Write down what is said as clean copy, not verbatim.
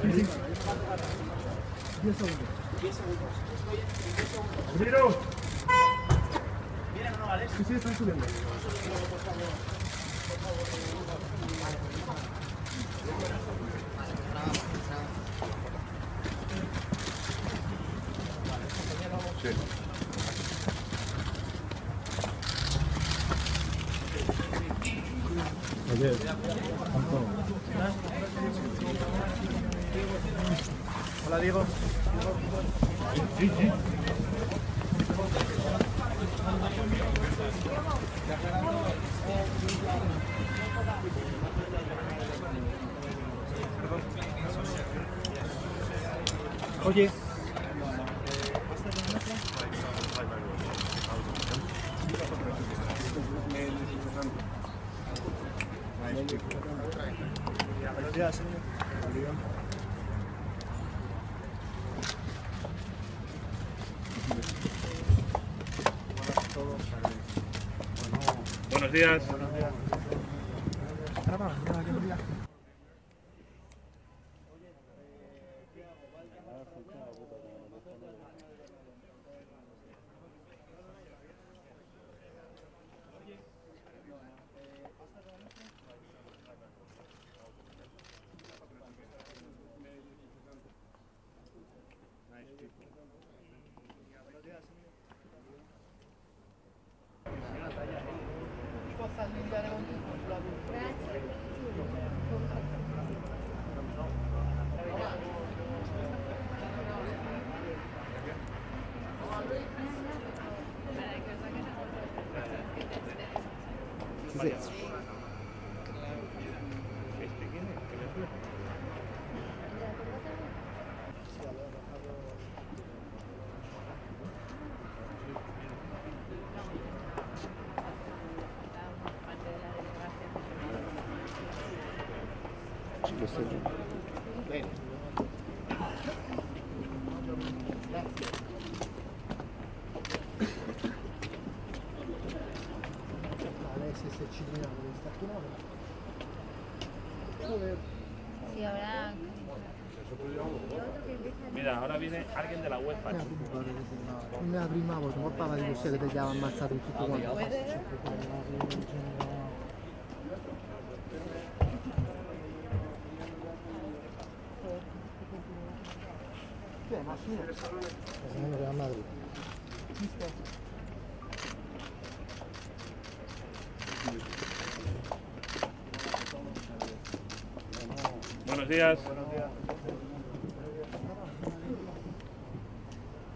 Sí, sí. 10 segundos. 10 segundos. Estoy en 10 segundos. ¡Miro! ¿Vienen o no, Alex? Sí, sí, están subiendo. Sí. Ayer. Hola, Diego. Sí, sí. Oye. Buenos días, señor. Buenos días. Bene. Se ci veniamo di stacchino. Sí, ahora. Mira, ahora viene alguien de la UEFA. Non la prima volta, ma parla di queste che ti aveva ammazzato tutti quanti. Che è macchina? Sono da Madrid. Buenos días.